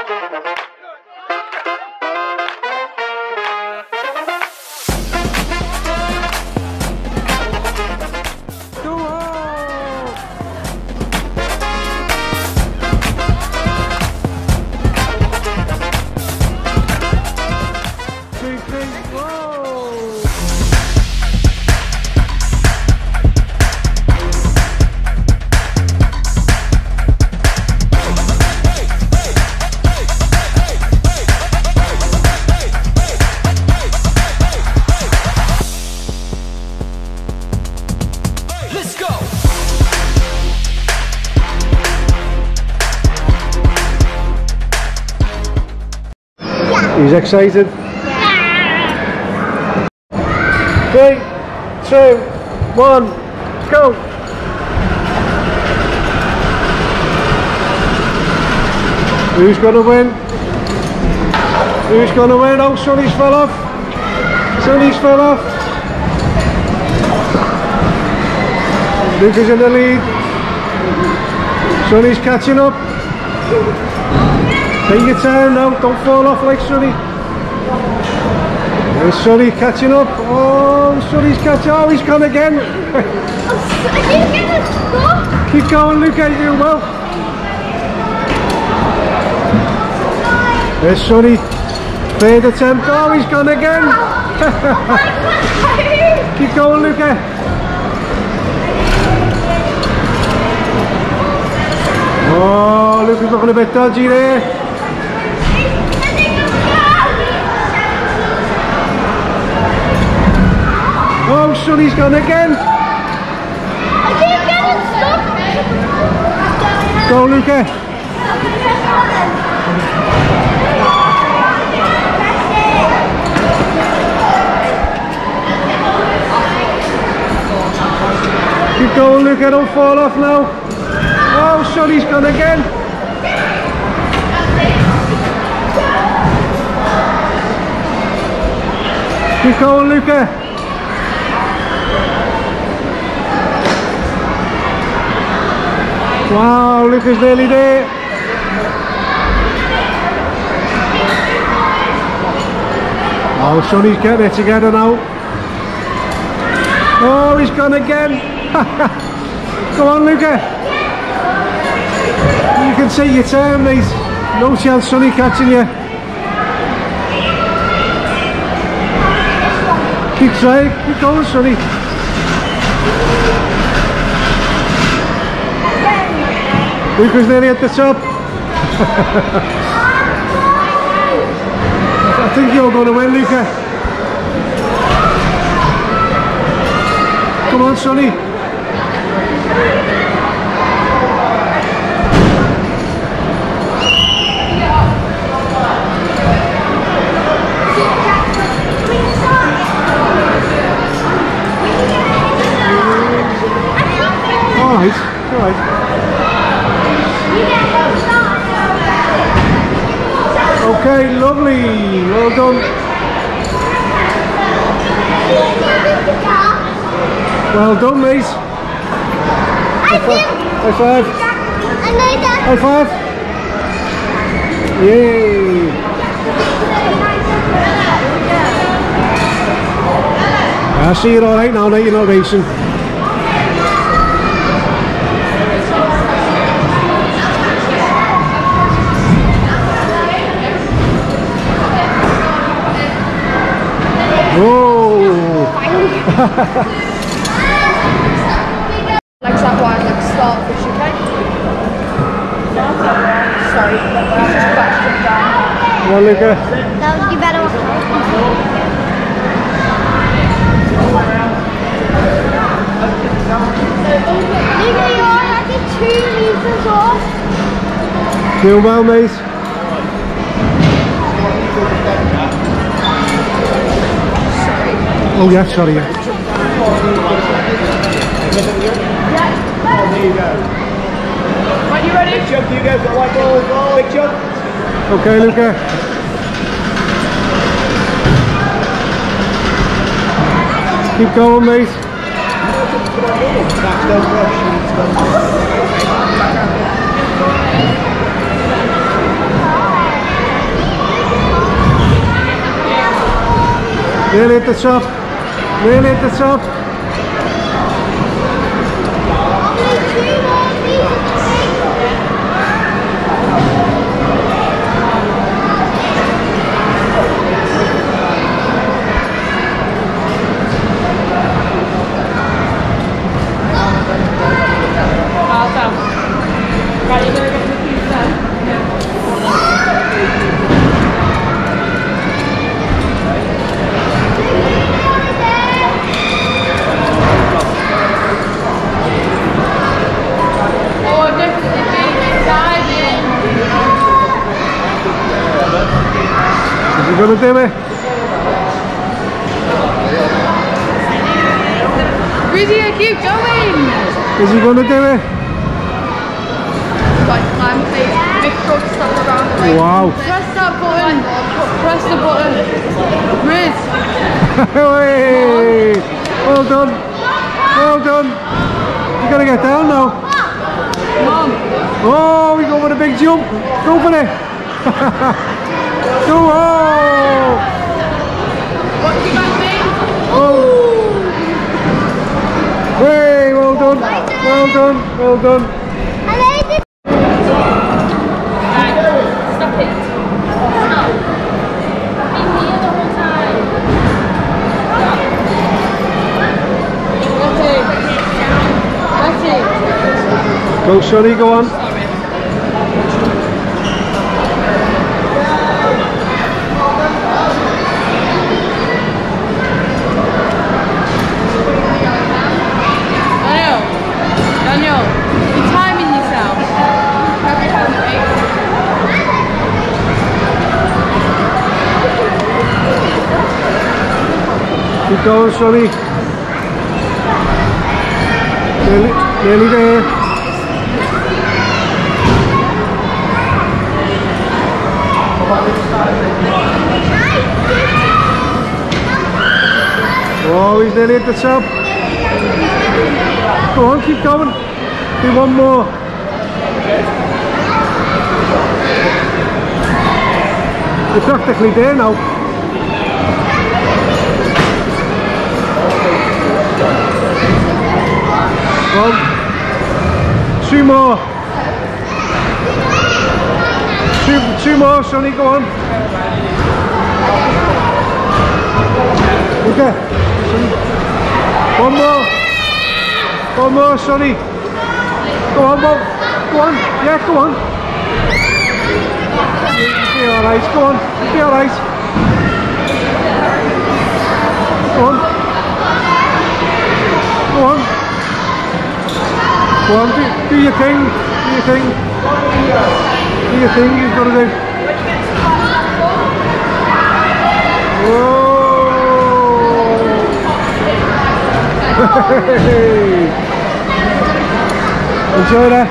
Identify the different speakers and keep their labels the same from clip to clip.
Speaker 1: He's excited. Yeah. 3, 2, 1, go! Who's gonna win? Who's gonna win? Oh, Sonny's fell off. Sonny's fell off. Luca's in the lead. Sonny's catching up. Take your time now, don't fall off like Sonny. There's Sonny catching up. Oh, Sonny's catching up. Oh, he's gone again. Keep going, Luca, you're doing well. There's Sonny. Third attempt. Oh, he's gone again. Keep going, Luca. Oh, Luca's looking a bit dodgy there. Oh, Sonny's gone again.
Speaker 2: I keep getting stuck.
Speaker 1: Go, Luca. Keep going, Luca. Don't fall off now. Oh, Sonny's gone again. Keep going, Luca. Wow, Luca's nearly there. Oh, Sonny's getting it together now. Oh, he's gone again. Go on, Luca. You can take your time, mate. No chance Sonny catching you. Keep trying, keep going, Sonny. Luca's nearly at the top. I think you're going to win, Luca. Come on, Sonny. Alright, alright. Okay, lovely. Well done. Well done, mate. High five. High five. Yay. I see you're alright now, mate. You're not racing.
Speaker 3: Like that one, like starfish, okay? Sorry, but I just scratched them down.
Speaker 1: Well, Luca.
Speaker 2: No, you better watch Luca, you're already 2 meters off.
Speaker 1: Doing well, mate. Oh yeah, sorry. Yeah.
Speaker 4: There you go.
Speaker 3: Right, you ready?
Speaker 4: Big jump, you guys got white ball. Big jump.
Speaker 1: Okay, Luca. Keep going, mate.
Speaker 4: Don't rush.
Speaker 1: Nearly at the top. Nearly at the top.
Speaker 2: Only 2 more meters to
Speaker 3: Right, you're gonna get the keys then. Oh, I've definitely been diving.
Speaker 1: Is he gonna do it?
Speaker 3: Rizzy, keep going.
Speaker 1: Is he gonna do it?
Speaker 3: Like, climb, please. Big truck, stop around the way.
Speaker 1: Wow.
Speaker 3: Press that button. Press the button. Riz.
Speaker 1: Hey! Well done. Well done. You gotta get down now.
Speaker 3: Mom.
Speaker 1: Oh, we go for a big jump. Go for it. Go on.
Speaker 3: What do you guys think?
Speaker 1: Oh. Hey, well done. Well done. Well done.
Speaker 3: Right, stop it. Stop. Been here the whole time. That's it.
Speaker 1: Go, Sonny, go on.
Speaker 3: Daniel, you're timing yourself.
Speaker 1: Keep going, Sonny. Nearly there. Oh, he's nearly at the top. Go on, keep going. Do one more. You're practically there now. Well, 2 more. Two more, Sonny, go on. Okay. One more. One more, Sonny. Go on, Bob. Go on. Yeah, go on. You'll be alright. Go on. You'll be alright. Go on. Go on. Go on. Do your thing. Do your thing. Do your thing you've got to do. Hey. Enjoy that.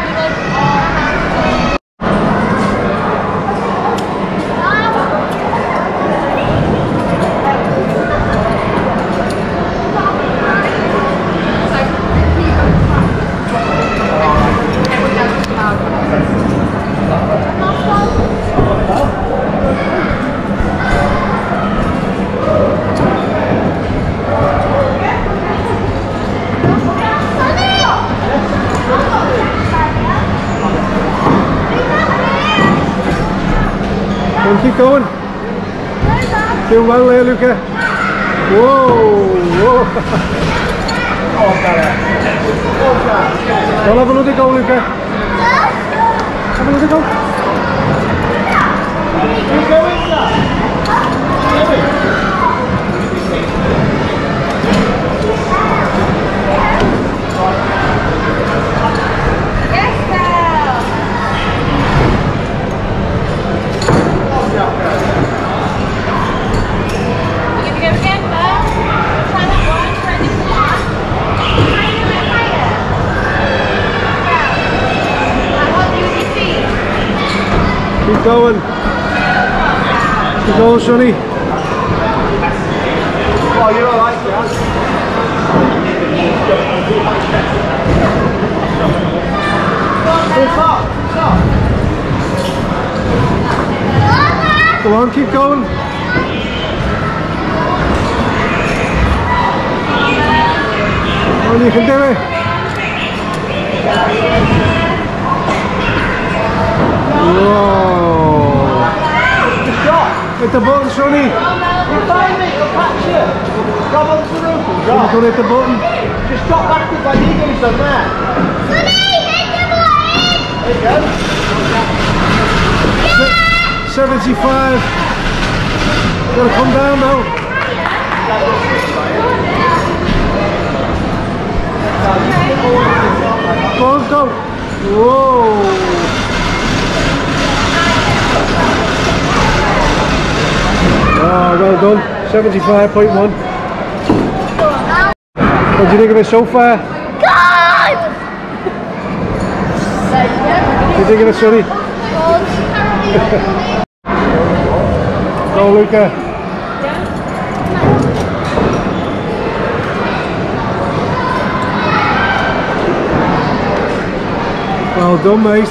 Speaker 1: Keep going. Doing well there, Luca. Whoa, whoa. Well, have another go, Luca. Have another go. Keep going. Keep going, Sonny.
Speaker 4: Oh, you're alright, yeah.
Speaker 1: Go on, keep going. On, you can do it. Whoa.
Speaker 4: Just drop.
Speaker 1: Hit the button, Sonny.
Speaker 4: You find me, I'll catch you. Grab onto the roof and
Speaker 1: You
Speaker 4: drop.
Speaker 1: can hit the button.
Speaker 4: Just drop backwards like Eagle's done there. There you go.
Speaker 1: 75. Gotta come down now. Go on, go. Whoa. Oh, well done. 75.1. What do you think of it so far? What do you think of it, Sonny? Go, Luca. Well done, mate.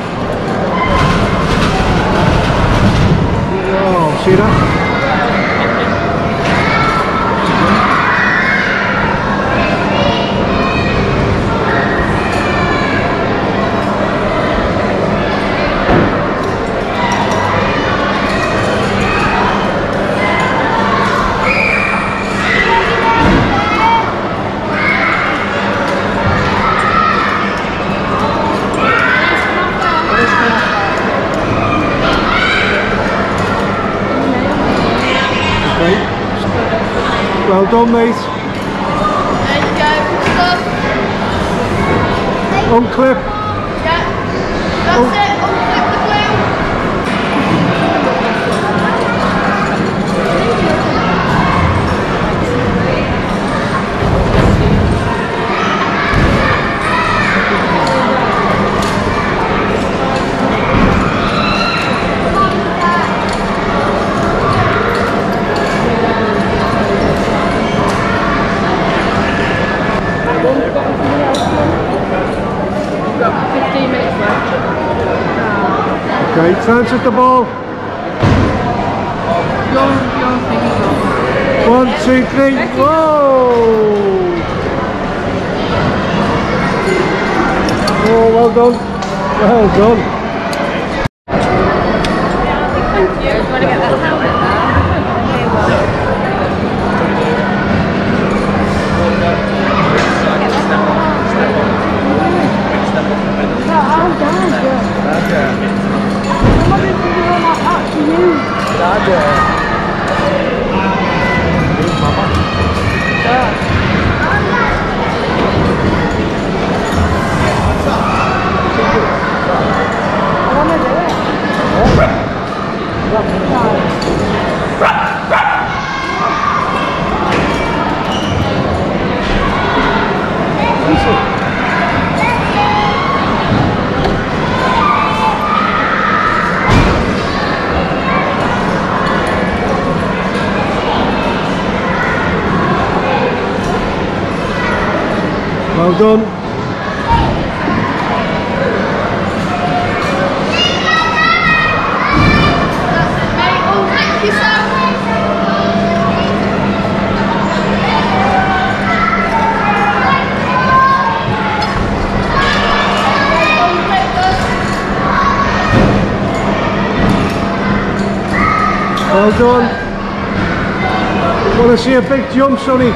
Speaker 1: Oh, see that? Well done, mate.
Speaker 3: There you go. Stop.
Speaker 1: Unclip.
Speaker 3: Yeah. That's it. Unclip the glue. We've got 15 minutes left.
Speaker 1: Okay, chance at the ball.
Speaker 3: Your thing is on.
Speaker 1: 1, 2, 3. Whoa! Oh, well done. Well done.
Speaker 3: Thank you. Do you want to get that helmet there?
Speaker 1: Well done.
Speaker 3: Oh, thank you so much.
Speaker 1: Well done. Want to see a big jump, Sonny?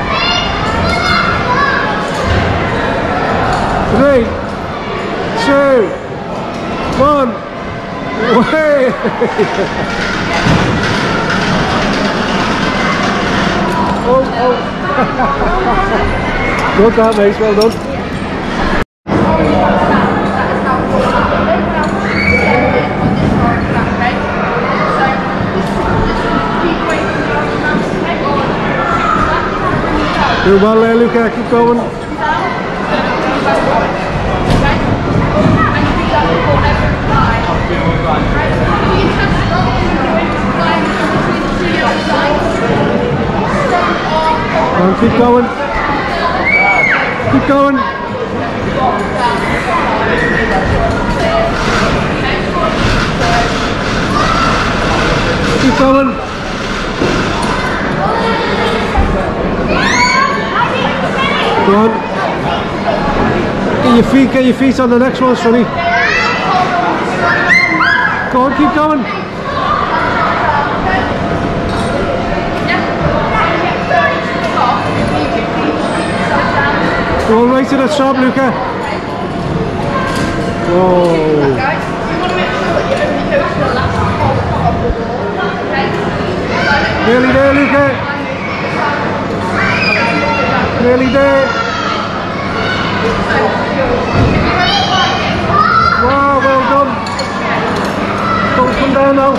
Speaker 1: 3, 2, 1. Way! Oh. Good that, mate. Well done. Do well there, Luca. Keep going. Keep going. Keep going. Keep going. Go on. Get your feet on the next one, Sonny. Go on, keep going. Go on right to the top, Luca. Whoa. Nearly there, Luca. Nearly there. Wow, well done. Don't come down now.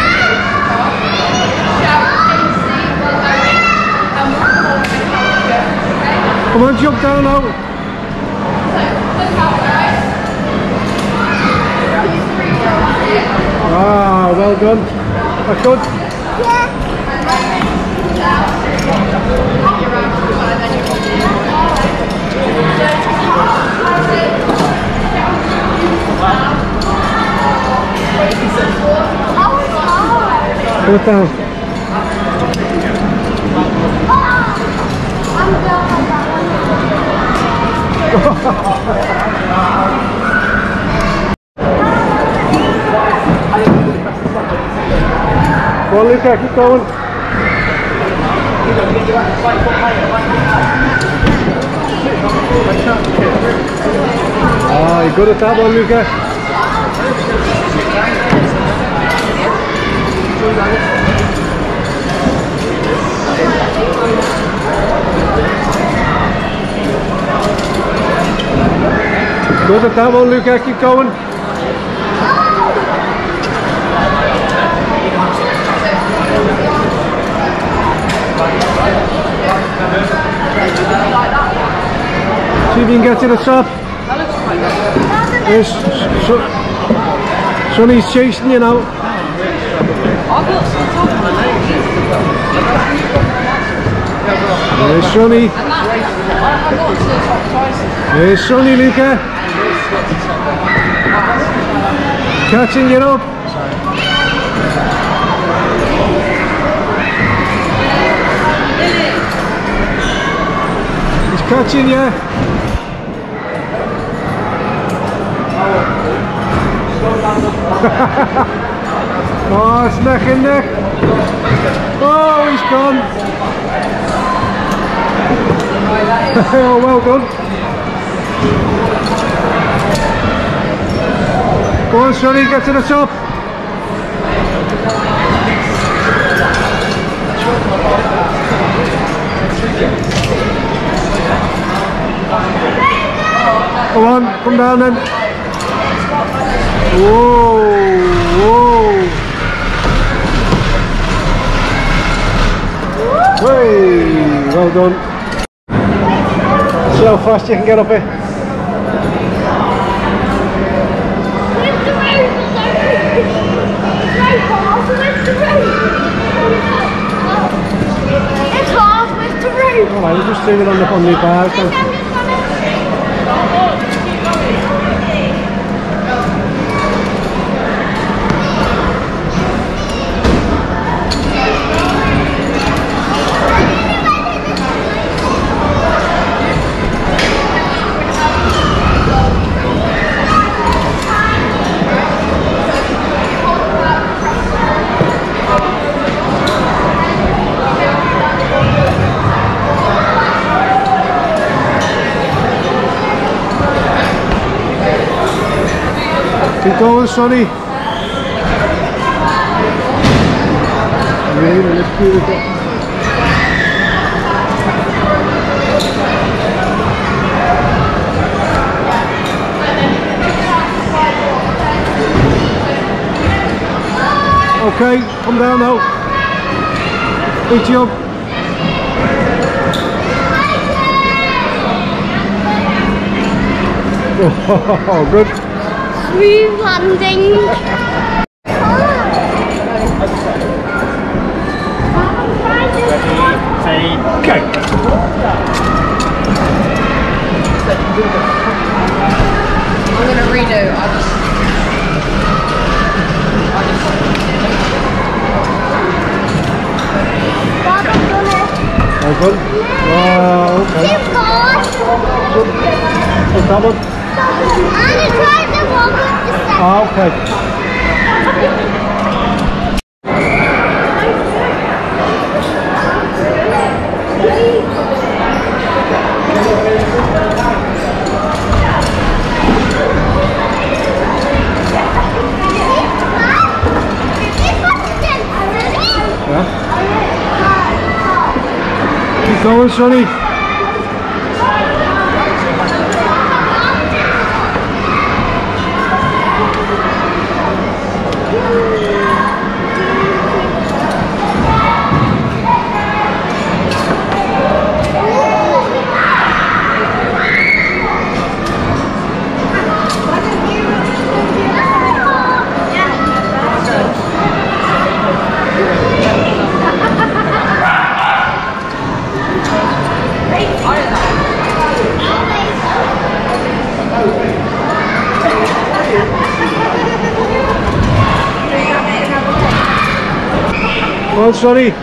Speaker 1: Come on, jump down now. Wow, well done. That's good. Put it down. Go on, Luca, keep going. Ah, you're good at that one, Luca. Good at that one, Luca, keep going. See if you can get to the top. Yes, Sonny's chasing you now. There's Sonny. There's Sonny, Luca. Catching you up. He's catching you. Oh, it's neck and neck. Oh, he's gone. Oh, well done. Go on, Sonny, get to the top. Come on, come down then. Whoa, whoa. Hey, well done. See how fast you can get up here.
Speaker 2: It's hard, Mr. Root.
Speaker 1: Alright, we'll just do it on the bars then. Keep going, Sonny. Really, let's do it. Okay, come down now. Big jump. Oh, good.
Speaker 2: Smooth landing.
Speaker 1: Okay.
Speaker 3: I'm gonna redo.
Speaker 2: Bob, I've done it.
Speaker 1: Oh, good. Wow, okay.
Speaker 2: You've got.
Speaker 1: Good. Come on.
Speaker 2: gonna try the one with the second.
Speaker 1: Ah, okay. Yeah. Keep going, Sonny. Oh, sorry.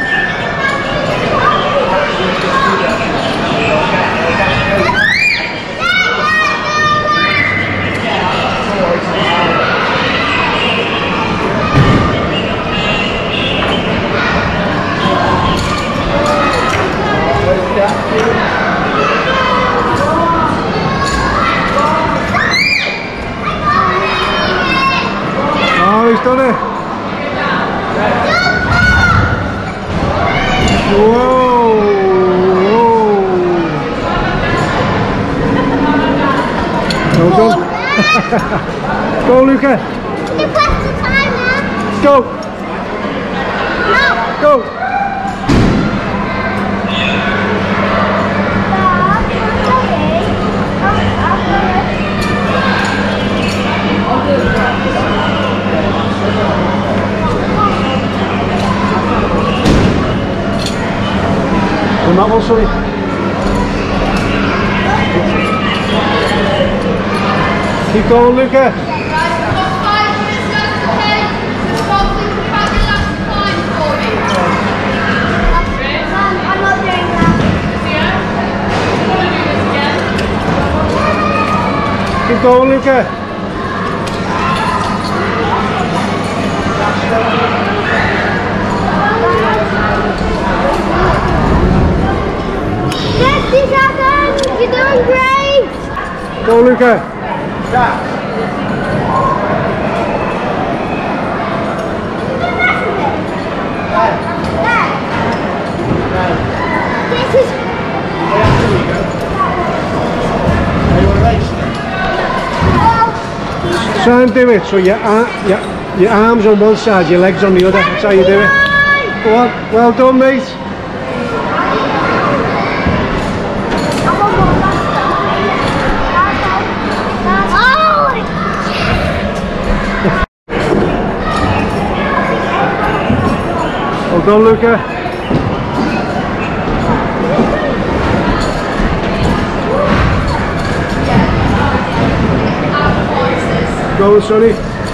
Speaker 1: Oh, he's done it. Whoa! Well done. Go, Luca.
Speaker 2: You press the timer.
Speaker 1: Go.
Speaker 2: No.
Speaker 1: Go. And that one, sorry. Keep going, Luca.
Speaker 2: I'm not doing that.
Speaker 1: Keep going, Luca.
Speaker 2: You're doing great!
Speaker 1: Go, Luca.
Speaker 2: This is...
Speaker 1: Try and do it so your arms on one side, your legs on the other. That's how you do it. Go on. Well done, mate. Well done, Luca. Go, Sonny.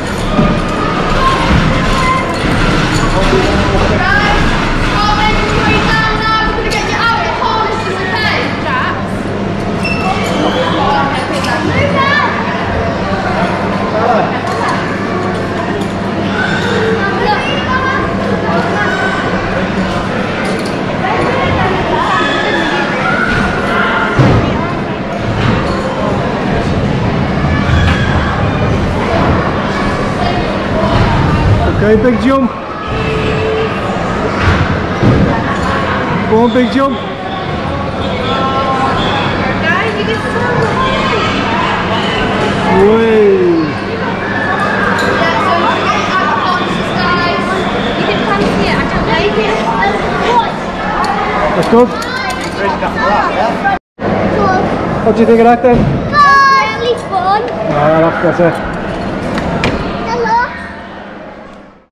Speaker 1: Okay, big jump. Go on, big jump. Way. That's good. What do you think of that then?
Speaker 2: Really fun.
Speaker 1: That's it.